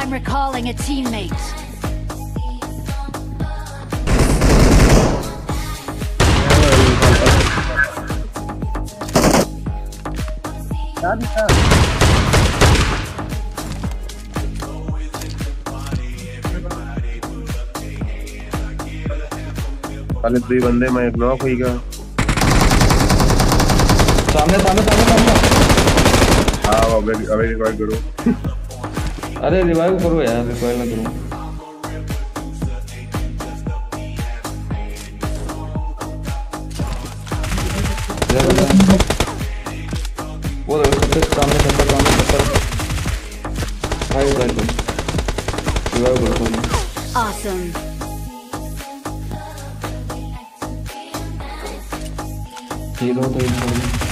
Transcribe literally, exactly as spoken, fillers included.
I'm recalling a teammate. साले दो बंदे मैं एक नॉक हुई का सामने सामने सामने सामने। हाँ अबे अबे रिवाइव करो। अरे रिवाइव करो यार, रिवाइव ना करो। वो देखो सामने सत्तर सामने सत्तर भाई रिवाइव करो, रिवाइव करो। Awesome. हीरो तो